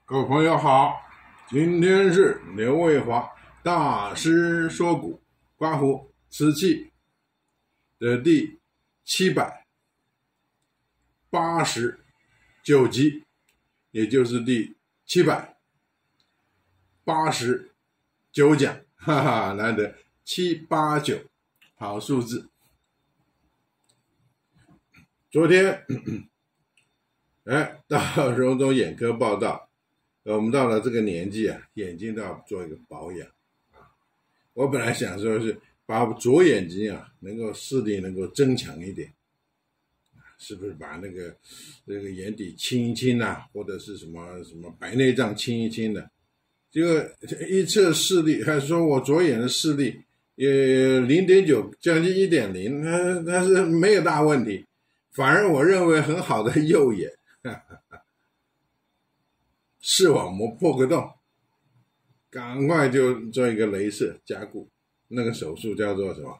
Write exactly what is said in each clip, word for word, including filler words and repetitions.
各位朋友好，今天是刘卫华大师说古刮胡瓷器的第七百八十九集，也就是第七百八十九讲，哈哈，难得七八九，好数字。昨天，哎，到荣总眼科报道。我们到了这个年纪啊，眼睛都要做一个保养啊。我本来想说是把左眼睛啊能够视力能够增强一点，是不是把那个那个眼底清一清啊，或者是什么什么白内障清一清的。结果一测视力，还说我左眼的视力也 零点九 将近 一点零， 但是没有大问题，反而我认为很好的右眼。呵呵视网膜破个洞，赶快就做一个雷射加固，那个手术叫做什么？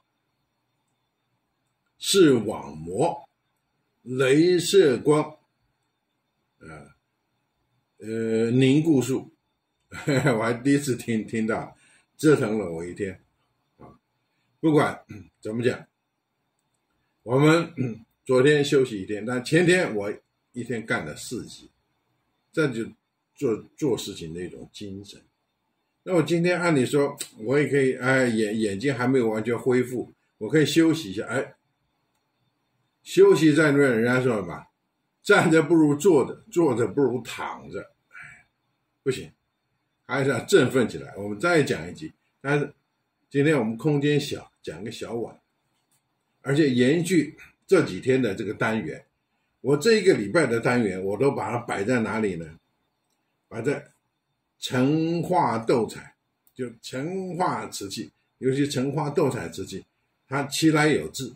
视网膜雷射光，呃呃凝固术，我还第一次听听到，折腾了我一天啊！不管怎么讲，我们昨天休息一天，但前天我一天干了四集，这就。做做事情的一种精神。那我今天按理说，我也可以，哎，眼眼睛还没有完全恢复，我可以休息一下，哎，休息在那边，人家说什么？站着不如坐着，坐着不如躺着，哎，不行，还是要振奋起来。我们再讲一集，但是今天我们空间小，讲个小碗，而且延续这几天的这个单元，我这一个礼拜的单元，我都把它摆在哪里呢？摆在成化斗彩，就成化瓷器，尤其成化斗彩瓷器，它其来有自，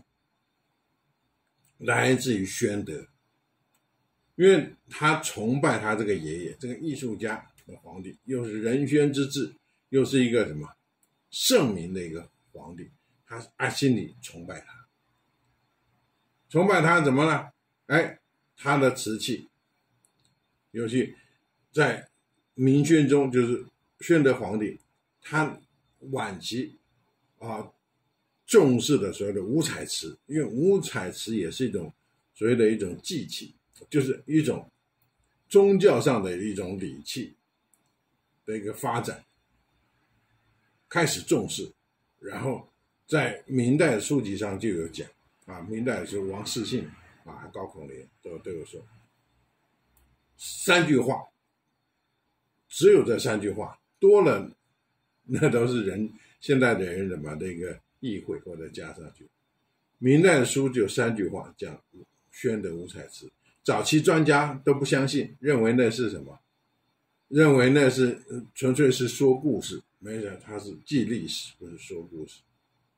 来自于宣德，因为他崇拜他这个爷爷，这个艺术家的皇帝，又是仁宣之治，又是一个什么圣明的一个皇帝，他按心里崇拜他，崇拜他怎么了？哎，他的瓷器，尤其在明宣中，就是宣德皇帝，他晚期啊重视的所谓的五彩瓷，因为五彩瓷也是一种所谓的一种祭器，就是一种宗教上的一种礼器的一个发展，开始重视，然后在明代的书籍上就有讲啊，明代是王世信啊、高孔廉都都有说三句话。只有这三句话，多了那都是人现代的人什么的一个意会或者加上去。明代的书就三句话讲宣德五彩瓷，早期专家都不相信，认为那是什么？认为那是纯粹是说故事，没想它是记历史，不是说故事。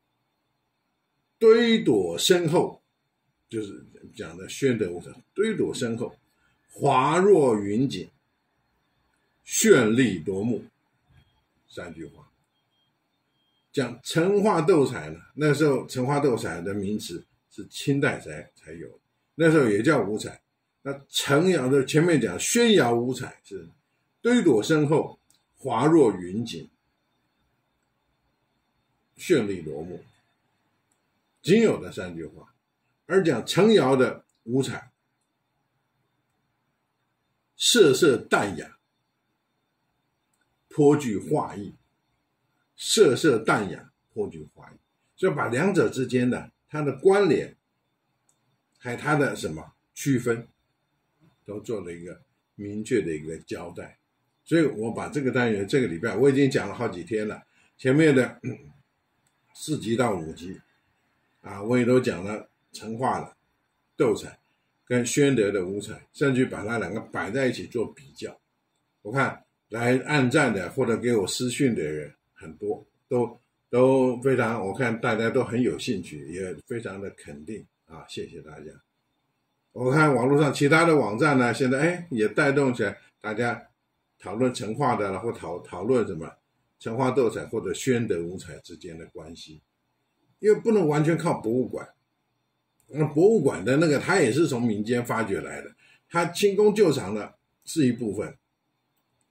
堆朵深厚，就是讲的宣德五彩，堆朵深厚，华若云锦。绚丽夺目，三句话。讲成化斗彩呢，那时候成化斗彩的名词是清代才才有，那时候也叫五彩。那成窑的前面讲宣窑五彩是堆朵深厚，华若云锦，绚丽夺目，仅有的三句话。而讲成窑的五彩，色色淡雅。颇具画意，色色淡雅，颇具画意，所以把两者之间的它的关联，还有它的什么区分，都做了一个明确的一个交代。所以我把这个单元这个礼拜我已经讲了好几天了，前面的四集到五集啊，我也都讲了成化的斗彩跟宣德的五彩，甚至把它两个摆在一起做比较。我看来按赞的或者给我私讯的人很多，都都非常，我看大家都很有兴趣，也非常的肯定啊，谢谢大家。我看网络上其他的网站呢，现在哎也带动起来，大家讨论成化的或讨讨论什么成化斗彩或者宣德五彩之间的关系，因为不能完全靠博物馆。那博物馆的那个，它也是从民间发掘来的，它清宫旧藏的是一部分。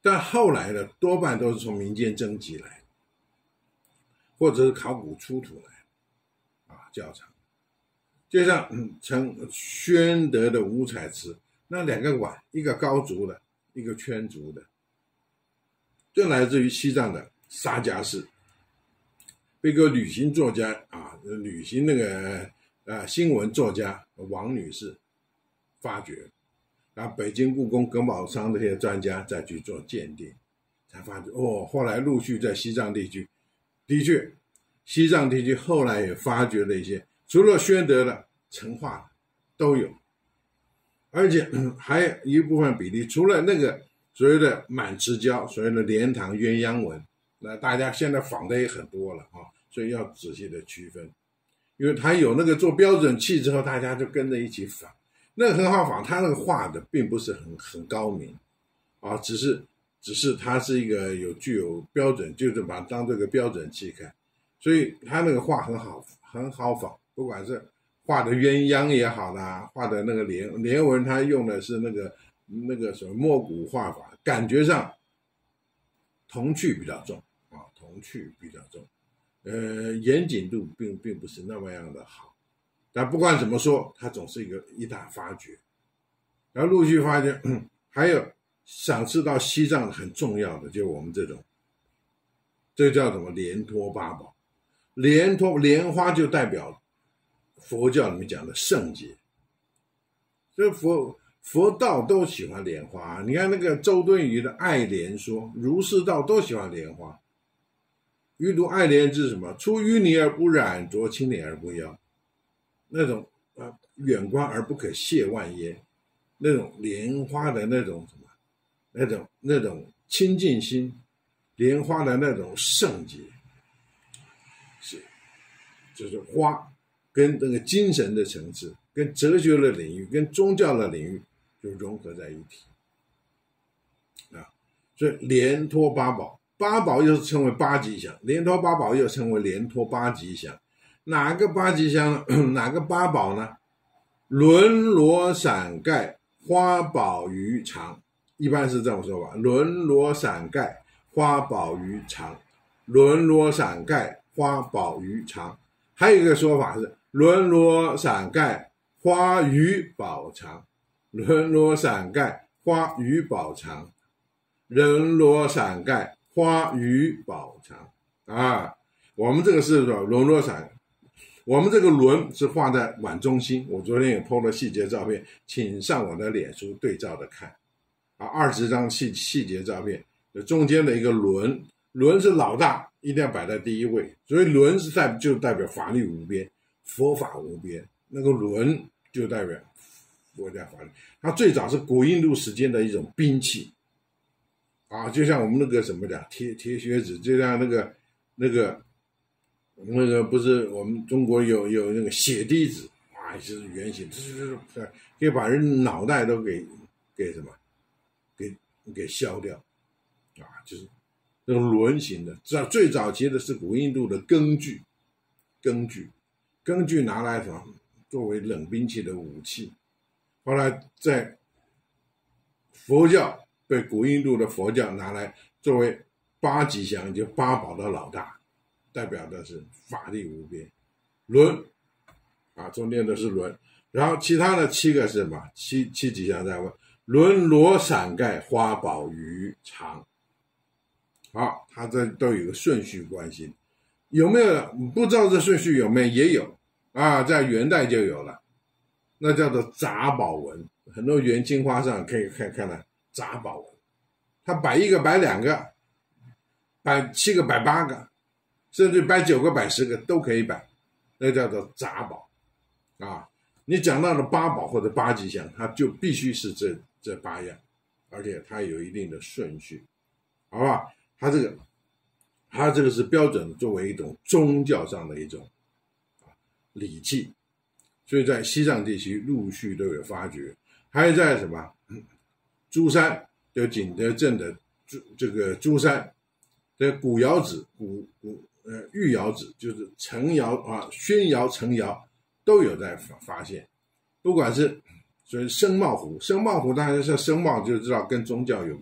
但后来呢，多半都是从民间征集来，或者是考古出土来啊较长。就像嗯，成宣德的五彩瓷，那两个碗，一个高足的，一个圈足的，就来自于西藏的沙家寺，被一个旅行作家啊，旅行那个呃新闻作家王女士发掘，然后北京故宫耿宝昌这些专家再去做鉴定，才发觉哦，后来陆续在西藏地区，的确，西藏地区后来也发掘了一些。除了宣德的、成化的都有，而且、嗯、还有一部分比例，除了那个所谓的满池胶、所谓的莲塘鸳鸯纹，那大家现在仿的也很多了啊，所以要仔细的区分，因为它有那个做标准器之后，大家就跟着一起仿，那个很好仿，它那个画的并不是很很高明啊，只是只是它是一个有具有标准，就是把它当这个标准器看，所以它那个画很好很好仿。不管是画的鸳鸯也好啦，画的那个莲莲纹，它用的是那个那个什么墨骨画法，感觉上童趣比较重啊，童趣比较重，呃，严谨度并并不是那么样的好。但不管怎么说，它总是一个一大发掘，然后陆续发掘，嗯、还有赏赐到西藏很重要的，就是我们这种，这叫什么莲托八宝，莲托莲花就代表佛教里面讲的圣洁，所以佛佛道都喜欢莲花。你看那个周敦颐的《爱莲说》，儒释道都喜欢莲花。余读爱莲是什么？出淤泥而不染，濯清涟而不妖。那种啊，远观而不可亵玩焉。那种莲花的那种什么，那种那种清净心，莲花的那种圣洁，是就是花。跟那个精神的层次，跟哲学的领域，跟宗教的领域就融合在一起啊。所以莲托八宝，八宝又是称为八吉祥，莲托八宝又称为莲托八吉祥。哪个八吉祥呢？哪个八宝呢？轮罗伞盖花宝鱼肠，一般是这么说吧。轮罗伞盖花宝鱼肠，轮罗伞盖花宝鱼肠。还有一个说法是轮罗伞盖花鱼宝藏，轮罗伞盖花鱼宝藏，轮罗伞盖花鱼宝藏啊！我们这个是轮罗伞，我们这个轮是画在碗中心，我昨天也 po 了细节照片，请上我的脸书对照的看啊，二十张细细节照片，中间的一个轮，轮是老大，一定要摆在第一位，所以轮是代就代表法律无边。佛法无边，那个轮就代表佛家法律。它最早是古印度时间的一种兵器啊，就像我们那个什么的铁铁靴子，就像那个那个那个不是我们中国有有那个血滴子啊，就是圆形，就是可以把人脑袋都给给什么给给削掉啊，就是那种轮形的。最最早期的是古印度的羹具，羹具。羹具拿来什么作为冷兵器的武器，后来在佛教被古印度的佛教拿来作为八吉祥，就八宝的老大，代表的是法力无边。轮啊，中间的是轮，然后其他的七个是什么？七七吉祥在问轮罗伞盖花宝鱼肠。好，它这都有个顺序关系。有没有不知道这顺序有没有？也有啊，在元代就有了，那叫做杂宝纹，很多元青花上可以看看到杂宝纹，它摆一个摆两个，摆七个摆八个，甚至摆九个摆十个都可以摆，那叫做杂宝啊。你讲到了八宝或者八吉祥，它就必须是这这八样，而且它有一定的顺序，好不好？它这个。它这个是标准作为一种宗教上的一种礼器，所以在西藏地区陆续都有发掘，还有在什么珠山，就景德镇的这个珠山的古窑址、古古呃玉窑址，就是陈窑啊、宣窑、陈窑都有在发现，不管是所以生茂湖，生茂湖大家像生茂就知道跟宗教有关，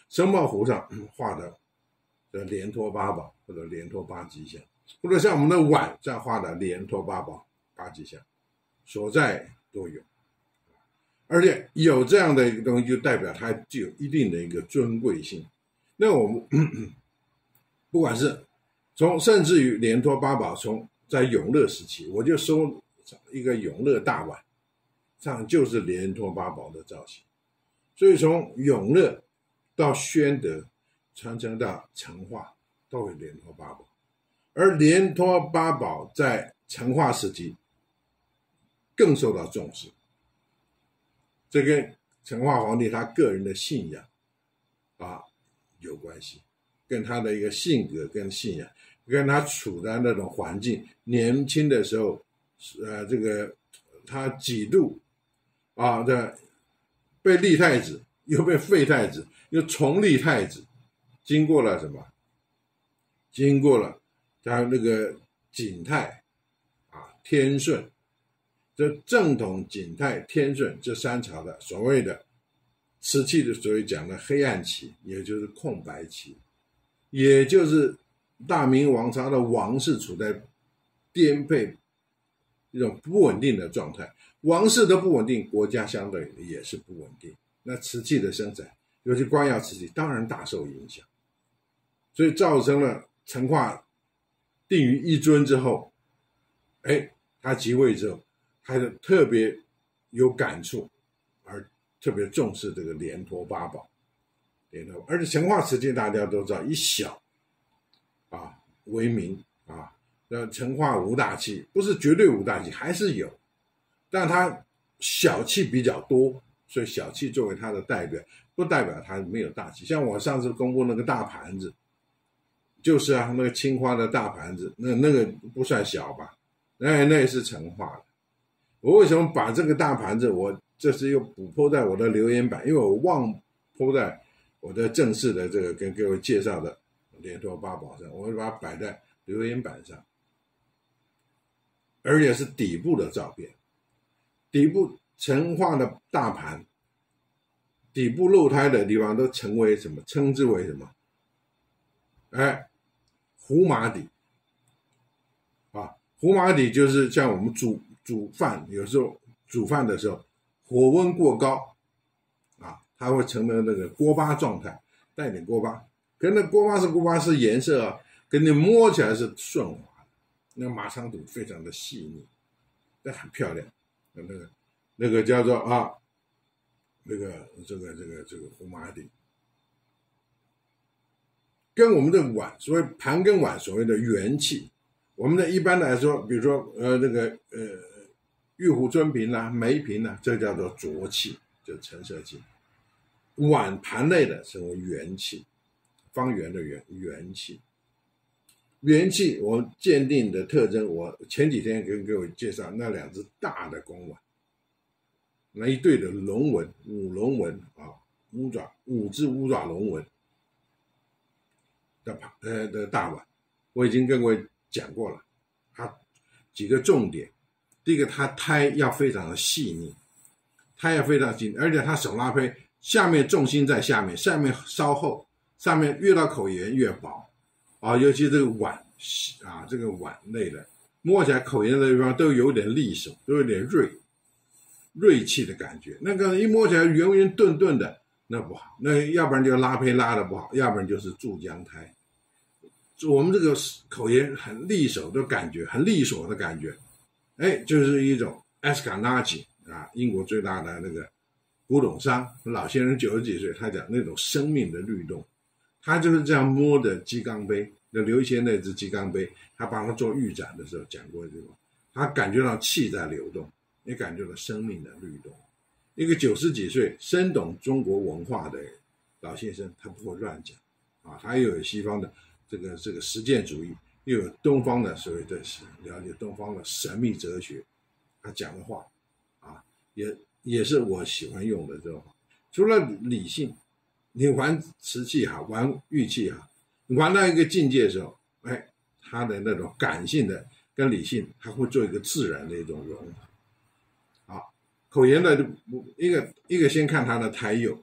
生茂符上画的这连托八宝或者连托八吉祥，或者像我们的碗这样画的连托八宝八吉祥，所在都有。而且有这样的一个东西，就代表它具有一定的一个尊贵性。那我们不管是从甚至于连托八宝，从在永乐时期，我就收一个永乐大碗，上就是连托八宝的造型。所以从永乐到宣德，传承到成化，都有连托八宝。而连托八宝在成化时期更受到重视。这跟成化皇帝他个人的信仰啊有关系，跟他的一个性格跟信仰，跟他处在那种环境，年轻的时候，呃，这个他几度啊的被立太子，又被废太子，又重立太子，经过了什么？经过了他那个景泰啊、天顺。这正统、景泰、天顺这三朝的所谓的瓷器的所谓讲的黑暗期，也就是空白期，也就是大明王朝的王室处在颠沛一种不稳定的状态，王室的不稳定，国家相对也是不稳定。那瓷器的生产，尤其官窑瓷器，当然大受影响，所以造成了成化定于一尊之后，哎，他即位之后。他就特别有感触，而特别重视这个连托八宝，连托，而且成化时期大家都知道以小啊为名啊，那成化无大器，不是绝对无大器，还是有，但它小器比较多，所以小器作为它的代表，不代表它没有大器。像我上次公布那个大盘子，就是啊，那个青花的大盘子，那那个不算小吧？那那也是成化的。我为什么把这个大盘子，我这次又补po在我的留言板，因为我忘po在我的正式的这个跟各位介绍的连托八宝上，我就把它摆在留言板上，而且是底部的照片，底部成化的大盘，底部露胎的地方都成为什么？称之为什么？哎，胡麻底啊，胡麻底就是像我们煮。煮饭有时候煮饭的时候火温过高啊，它会成了那个锅巴状态，带点锅巴，跟那锅巴是锅巴是颜色啊，跟你摸起来是顺滑的，那马场土非常的细腻，但很漂亮。那个那个叫做啊，那个这个这个这个胡麻底，跟我们的碗，所谓盘跟碗所谓的元气，我们的一般来说，比如说呃那个呃。玉壶尊瓶啊，梅瓶啊，这叫做浊气，就陈设器。碗盘类的称为元气，方圆的元元气。元气我鉴定的特征，我前几天跟各位介绍那两只大的公碗，那一对的龙纹，五龙纹啊，乌爪五只乌爪龙纹的盘呃的大碗，我已经跟各位讲过了，它几个重点。第一个，它胎要非常的细腻，胎要非常细腻，而且它手拉胚下面重心在下面，下面稍厚，上面越到口沿越薄啊，尤其这个碗啊，这个碗类的，摸起来口沿的地方都有点利手，都有点锐锐气的感觉。那个一摸起来圆圆顿顿的，那不好，那要不然就拉胚拉的不好，要不然就是注浆胎。我们这个口沿很利手的感觉，很利索的感觉。哎，就是一种 Escanagi 啊，英国最大的那个古董商老先生九十几岁，他讲那种生命的律动，他就是这样摸的鸡缸杯，那刘一谦那只鸡缸杯，他帮他做预展的时候讲过这个，他感觉到气在流动，也感觉到生命的律动。一个九十几岁深懂中国文化的老先生，他不会乱讲啊，他又有西方的这个这个实践主义。又有东方的所谓的了解东方的神秘哲学，他讲的话啊，也也是我喜欢用的这种话。除了理性，你玩瓷器哈，玩玉器哈，你玩到一个境界的时候，哎，他的那种感性的跟理性，他会做一个自然的一种融合。啊，口沿的一个一个先看它的胎釉，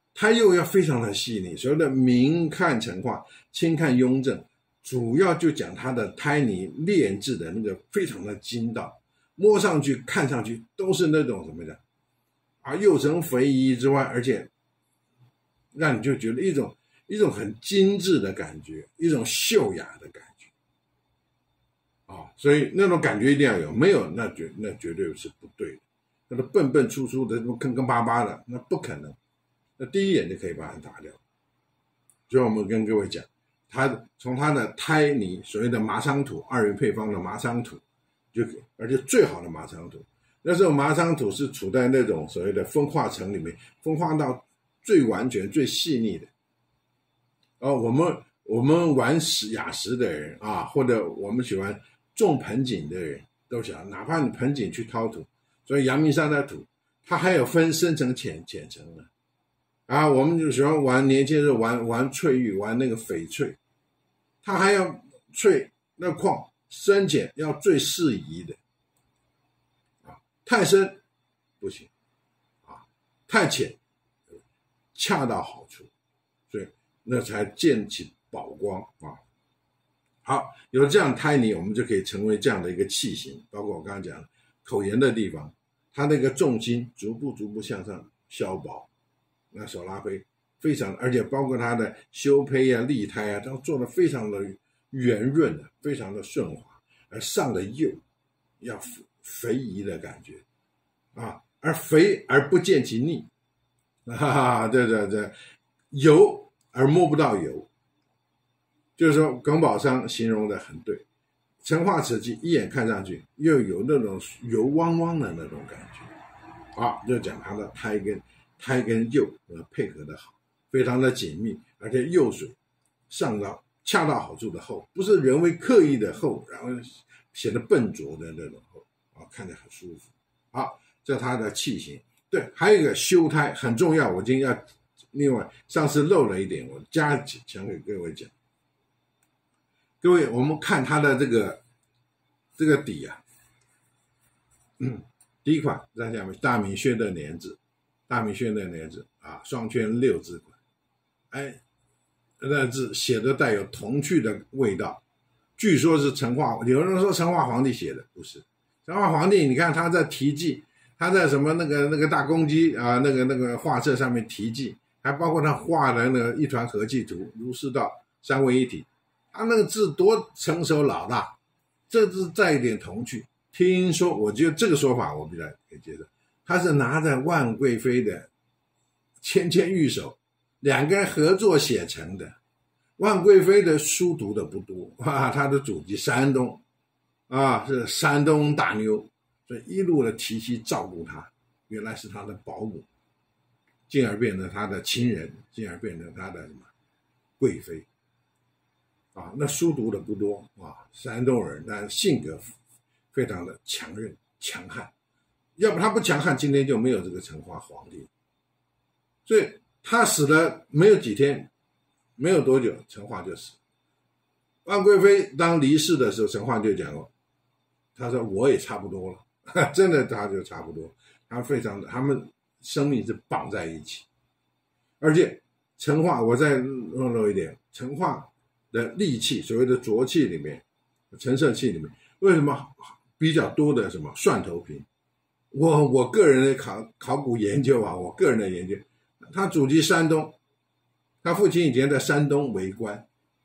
它又要非常的细腻。所谓的明看成化，清看雍正，主要就讲它的胎泥炼制的那个非常的筋道，摸上去看上去都是那种什么的啊，幼承肥仪之外，而且让你就觉得一种一种很精致的感觉，一种秀雅的感觉啊，所以那种感觉一定要有，没有那绝那绝对是不对的。那个笨笨粗粗的、坑坑巴巴的，那不可能。那第一眼就可以把它打掉。所以我们跟各位讲，它从它的胎泥，所谓的麻商土，二元配方的麻商土，就而且最好的麻商土。那时候麻商土是处在那种所谓的风化层里面，风化到最完全、最细腻的。哦，我们我们玩石雅石的人啊，或者我们喜欢种盆景的人，都想，哪怕你盆景去掏土，所以阳明山的土，它还有分深层、浅浅层的。啊，我们就喜欢玩，年轻人玩玩翠玉，玩那个翡翠，它还要翠那矿深浅要最适宜的。啊，太深不行，啊，太浅恰到好处，所以那才见起宝光啊。好，有这样胎泥，我们就可以成为这样的一个器型，包括我刚刚讲的口沿的地方，它那个重心逐步逐步向上削薄。那手拉胚非常，而且包括它的修胚啊、立胎啊，都做得非常的圆润的，非常的顺滑，而上的釉要肥宜的感觉啊，而肥而不见其腻，哈哈，对对对，油而摸不到油，就是说耿宝桑形容的很对，成化瓷器一眼看上去又有那种油汪汪的那种感觉啊，就讲它的胎跟。胎跟釉呃配合的好，非常的紧密，而且釉水上到恰到好处的厚，不是人为刻意的厚，然后显得笨拙的那种厚啊，看着很舒服。好，这它的器型。对，还有一个修胎很重要，我今天要另外上次漏了一点，我加强给各位讲。各位，我们看它的这个这个底啊，嗯，第一款在下面大明宣德年制。大明宣德年制啊，双圈六字款，哎，那字写的带有童趣的味道。据说是成化，有人说成化皇帝写的，不是。成化皇帝，你看他在题记，他在什么那个那个大公鸡啊，那个那个画册上面题记，还包括他画的那个一团和气图，儒释道三位一体，他那个字多成熟老大，这字带一点童趣。听说，我觉得这个说法我比较可以接受。他是拿着万贵妃的芊芊玉手，两个人合作写成的。万贵妃的书读的不多啊，她的祖籍山东啊，是山东大妞，所以一路的提携照顾她，原来是她的保姆，进而变成她的亲人，进而变成她的什么贵妃啊。那书读的不多啊，山东人，但性格非常的强韧强悍。要不他不强悍，今天就没有这个成化皇帝。所以他死了没有几天，没有多久，成化就死。万贵妃当离世的时候，成化就讲过，他说我也差不多了，真的他就差不多。他非常的，他们生命是绑在一起。而且成化，我再弄漏一点，成化的利器，所谓的浊器里面，陈设器里面，为什么比较多的什么蒜头瓶？我我个人的考考古研究啊，我个人的研究，他祖籍山东，他父亲以前在山东为官。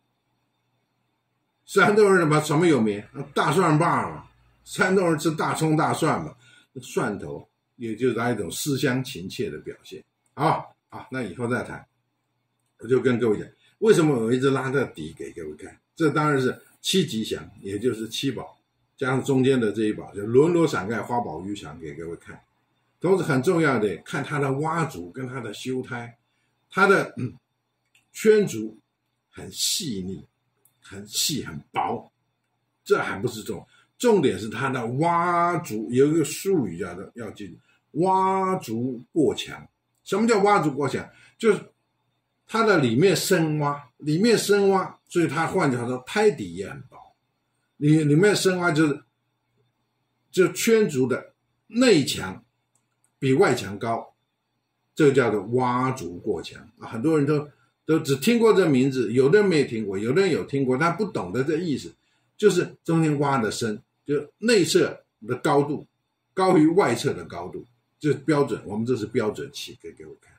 山东人什么什么有名？大蒜瓣嘛，山东人吃大葱大蒜嘛，蒜头也就是他一种思乡情切的表现。好，好，那以后再谈。我就跟各位讲，为什么我一直拉这底给各位看？这当然是七吉祥，也就是七宝。加上中间的这一宝，就轮罗伞盖花宝玉祥给各位看。同时很重要的，看它的挖足跟它的修胎，它的、嗯、圈足很细腻，很细很薄，这还不是重，重点是它的挖足，有一个术语叫做要记住，挖足过墙。什么叫挖足过墙？就是它的里面深挖，里面深挖，所以它换句话说，胎底也很薄。里里面深挖就是就圈足的内墙比外墙高， 这个叫做挖足过墙啊。很多人都都只听过这名字，有的人没听过，有的人有听过，他不懂得这意思，就是中间挖的深，就内侧的高度高于外侧的高度，这是标准，我们这是标准器，可以给我看。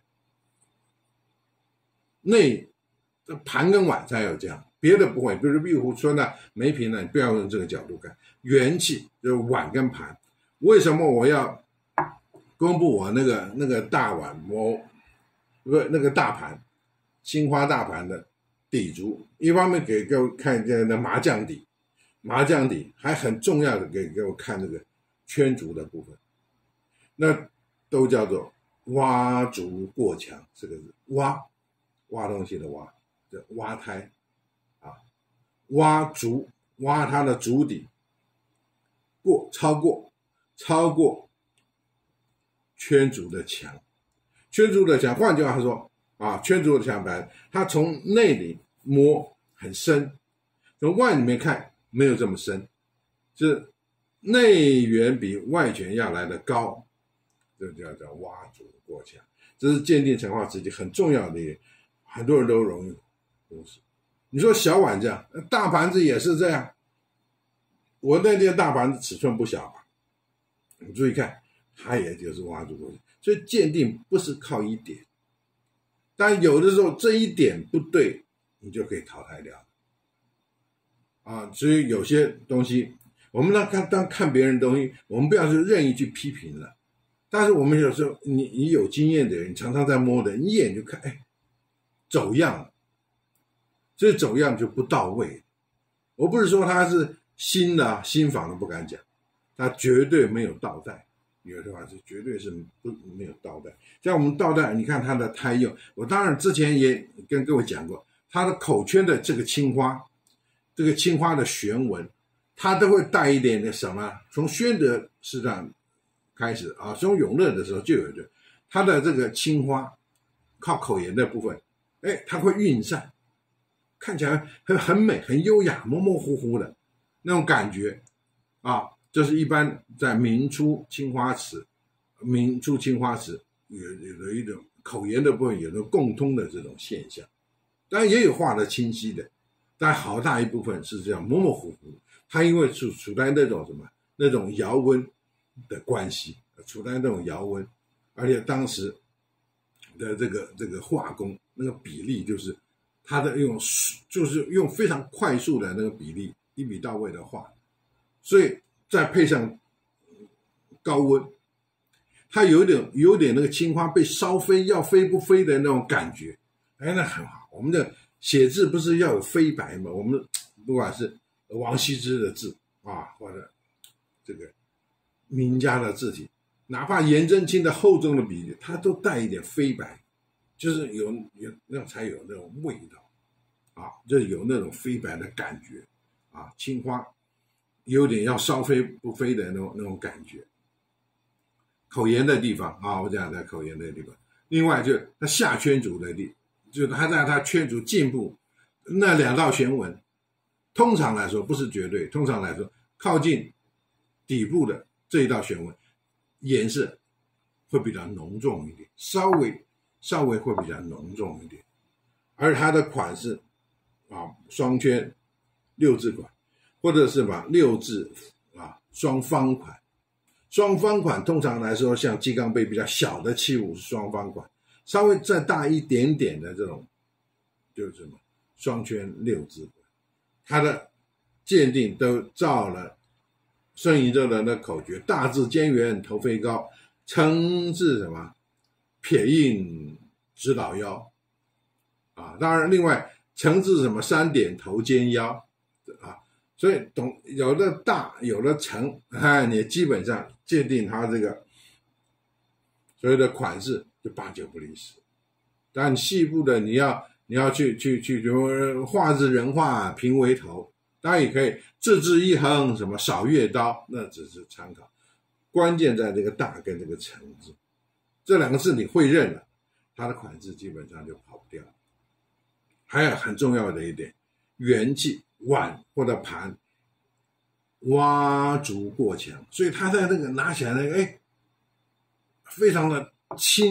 内盘跟碗才有这样，别的不会，比如壁壶说呢没瓶呢，你不要用这个角度看。元气就是碗跟盘，为什么我要公布我那个那个大碗，我不那个大盘，青花大盘的底足，一方面给给我看这个麻将底，麻将底还很重要的给给我看这个圈足的部分，那都叫做挖足过墙，这个是挖挖东西的挖，这挖胎啊，挖足挖它的足底，过超过超过圈足的墙，圈足的墙，换句话说啊，圈足的墙板，它从内里摸很深，从外里面看没有这么深，是内缘比外缘要来的高，这叫叫挖足过墙，这是鉴定成化瓷器很重要的一点，很多人都容易忽视。你说小碗这样，大盘子也是这样，我那件大盘子尺寸不小吧，你注意看，它也就是挖足过墙，所以鉴定不是靠一点，但有的时候这一点不对，你就可以淘汰掉啊。所以有些东西，我们当看当看别人的东西，我们不要去任意去批评了。但是我们有时候，你你有经验的人，你常常在摸的，你一眼就看，哎，走样了，这走样就不到位。我不是说它是新的新仿的不敢讲，它绝对没有倒带。有的话是绝对是不没有倒带，像我们倒带，你看它的胎釉，我当然之前也跟各位讲过，它的口圈的这个青花，这个青花的旋纹，它都会带一点点什么？从宣德市场开始啊，从永乐的时候就有的，它的这个青花靠口沿的部分，哎，它会晕散，看起来很很美，很优雅，模模糊糊的那种感觉啊。这是一般在明初青花瓷，明初青花瓷有有的一种口沿的部分有的共通的这种现象，当然也有画的清晰的，但好大一部分是这样模模糊糊的。它因为处处在那种什么那种窑温的关系，处在那种窑温，而且当时的这个这个画工那个比例就是它的用就是用非常快速的那个比例一笔到位的画，所以再配上高温，它有点有点那个青花被烧飞，要飞不飞的那种感觉，哎，那很好。我们的写字不是要有飞白吗？我们不管是王羲之的字啊，或者这个名家的字体，哪怕颜真卿的厚重的笔，它都带一点飞白，就是有有那才有那种味道啊，就有那种飞白的感觉啊，青花。有点要烧飞不飞的那种那种感觉，口沿的地方啊，我讲在口沿的地方。另外就它下圈足的地，就是它在它圈足进步那两道旋纹，通常来说不是绝对，通常来说靠近底部的这一道旋纹颜色会比较浓重一点，稍微稍微会比较浓重一点，而它的款式啊，双圈六字款。或者是把六字啊双方款，双方款通常来说，像鸡缸杯比较小的器物是双方款，稍微再大一点点的这种就是什么双圈六字款，它的鉴定都照了孙仪周的那口诀：大字尖圆头飞高，称字什么撇印直捣腰啊，当然另外称字什么三点头尖腰啊。所以懂有的大有的成，哎，你基本上鉴定它这个所谓的款式就八九不离十。但细部的你要你要去去去，比如画字人画平为头，当然也可以字字一横，什么少月刀，那只是参考。关键在这个大跟这个成字，这两个字你会认了，它的款式基本上就跑不掉。还有很重要的一点，元气。碗或者盘挖足过墙，所以它在那个拿起来那个，哎，非常的轻，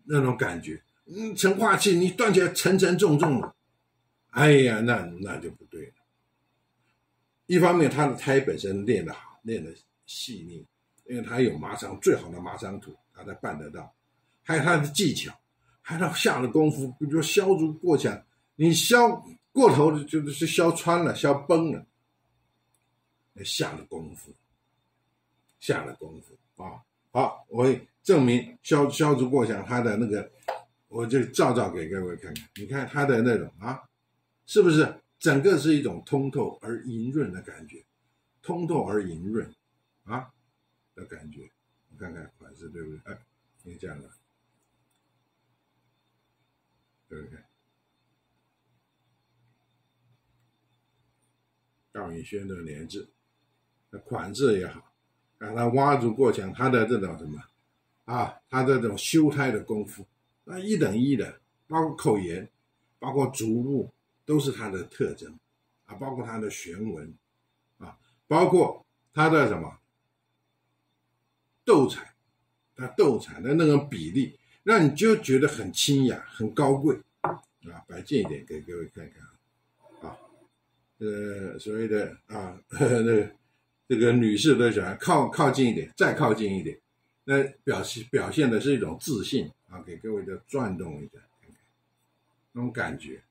那种感觉。嗯，成化器你端起来沉沉重重的，哎呀，那那就不对了。一方面，他的胎本身练得好，练得细腻，因为他有麻商最好的麻商土，他才办得到。还有他的技巧，还有他下的功夫，比如说削足过墙，你削过头的就是削穿了、削崩了，那下的功夫，下的功夫啊！好，我会证明削削足过墙他的那个。我就照照给各位看看，你看它的那种啊，是不是整个是一种通透而莹润的感觉，通透而莹润啊的感觉。你看看款式对不对？哎，你这样的，对不对？赵颖轩的联制，那款式也好，让它挖足过墙，它的这种什么啊，它的这种修胎的功夫。那一等一的，包括口沿，包括足部，都是它的特征啊，包括它的旋纹啊，包括它的什么斗彩，它斗彩的那种比例，让你就觉得很清雅、很高贵啊。摆近一点给各位看看啊，呃，所谓的啊，呵呵那个这个女士都喜欢靠靠近一点，再靠近一点，那表现表现的是一种自信。啊，给各位的转动一下，看看那种感觉，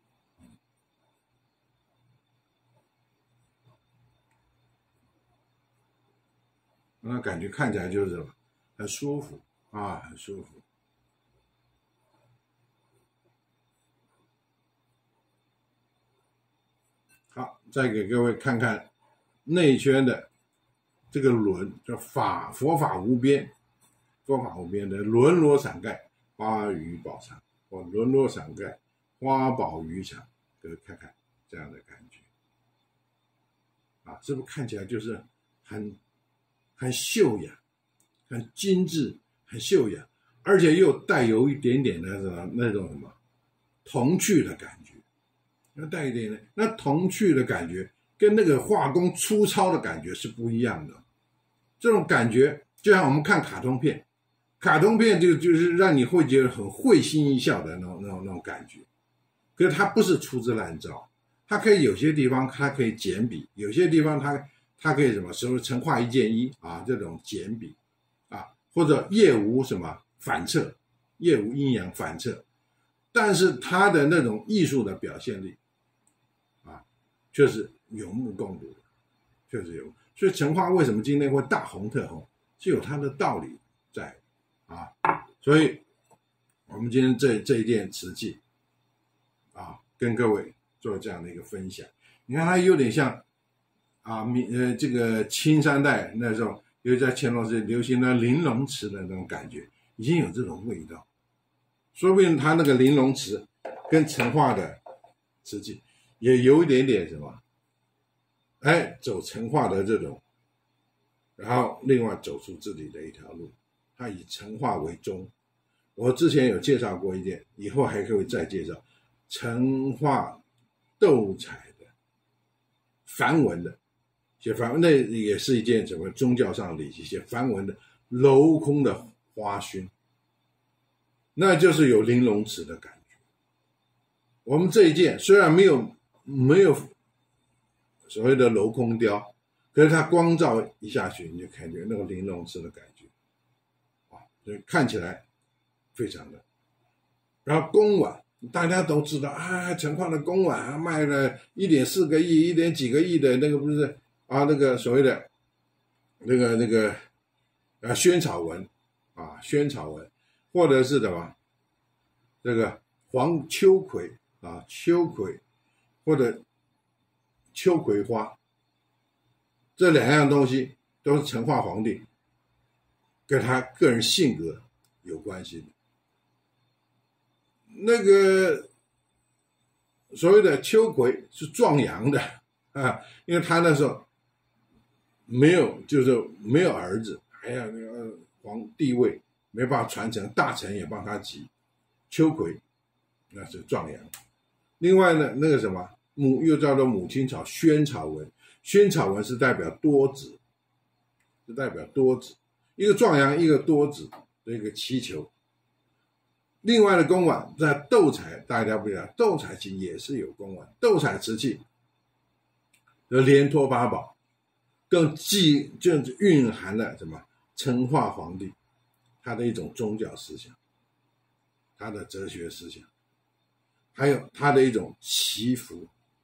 那感觉看起来就是很舒服啊，很舒服。好，再给各位看看内圈的这个轮，叫法佛法无边，佛法无边的轮罗伞盖。花鱼宝场，或轮罗伞盖，花宝鱼场，各位看看这样的感觉，啊，是不是看起来就是很很秀雅、很精致、很秀雅，而且又带有一点点的什么那种什么童趣的感觉，要带一点的那童趣的感觉，跟那个画工粗糙的感觉是不一样的。这种感觉就像我们看卡通片。卡通片就就是让你会觉得很会心一笑的那种那种那种感觉，可是它不是粗制滥造，它可以有些地方它可以简笔，有些地方它它可以什么时候成画一件衣啊这种简笔啊，或者业无什么反侧，业无阴阳反侧，但是它的那种艺术的表现力啊，却是有目共睹的，确实有。所以成画为什么今天会大红特红，是有它的道理在。啊，所以我们今天这这一件瓷器啊，跟各位做这样的一个分享。你看它有点像啊，呃，这个清三代那时候，因为在乾隆时流行的玲珑瓷的那种感觉，已经有这种味道。说不定它那个玲珑瓷跟成化的瓷器也有一点点什么，哎，走成化的这种，然后另外走出自己的一条路。它以成化为宗，我之前有介绍过一件，以后还可以再介绍成化斗彩的梵文的，写梵文那也是一件什么宗教上的礼仪，写梵文的镂空的花熏，那就是有玲珑瓷的感觉。我们这一件虽然没有没有所谓的镂空雕，可是它光照一下去，你就感觉那个玲珑瓷的感觉。所以看起来非常的，然后公碗大家都知道啊，成化的公碗啊，卖了一点四个亿、一点几个亿的那个不是啊，那个所谓的那个那个啊萱草纹啊萱草纹，或者是什么这个黄秋葵啊秋葵，或者秋葵花，这两样东西都是成化皇帝跟他个人性格有关系的。那个所谓的秋葵是壮阳的啊，因为他那时候没有，就是没有儿子，还有那个皇帝位没办法传承，大臣也帮他急，秋葵那是壮阳。另外呢，那个什么母又叫做母亲草萱草纹，萱草纹是代表多子，是代表多子。一个壮阳，一个多子的一个祈求。 另外的宫碗在斗彩，大家不知道，斗彩器也是有宫碗，斗彩瓷器的连托八宝，更既就蕴含了什么成化皇帝他的一种宗教思想，他的哲学思想，还有他的一种祈福，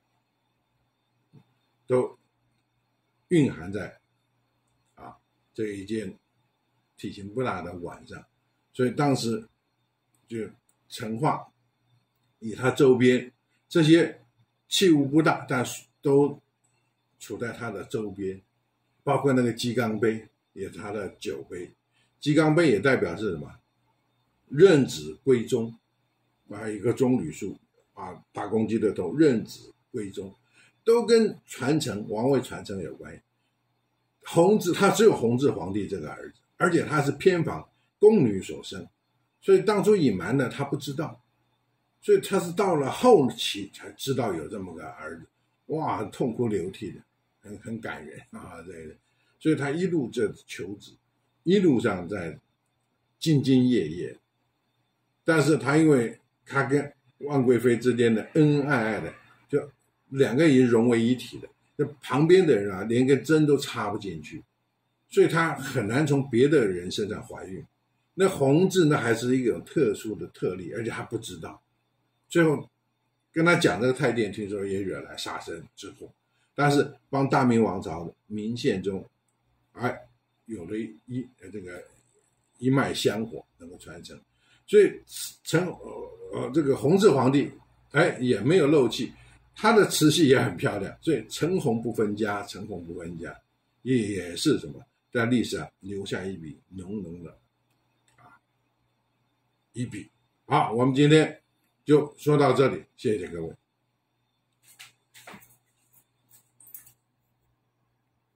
都蕴含在啊这一件体型不大的碗上。所以当时就成化以他周边这些器物不大，但都处在他的周边，包括那个鸡缸杯也是他的酒杯，鸡缸杯也代表是什么？任子归宗，还有一个棕榈树啊，大公鸡的头，任子归宗，都跟传承王位传承有关系。弘治他只有弘治皇帝这个儿子，而且他是偏房宫女所生，所以当初隐瞒的他不知道，所以他是到了后期才知道有这么个儿子，哇，很痛哭流涕的，很很感人啊，对对，所以他一路这求子，一路上在兢兢业业，但是他因为他跟万贵妃之间的恩恩爱爱的，就两个人融为一体的，那旁边的人啊，连个针都插不进去，所以他很难从别的人身上怀孕。那弘治呢，还是一种特殊的特例，而且他不知道，最后跟他讲这个太监，听说也惹来杀身之祸，但是帮大明王朝的明宪宗，哎，有了一这个一脉香火能够传承，所以成呃这个弘治皇帝，哎也没有漏气，他的瓷器也很漂亮，所以成红不分家，成红不分家，也也是什么，在历史上留下一笔浓浓的啊一笔。好，我们今天就说到这里，谢谢各位。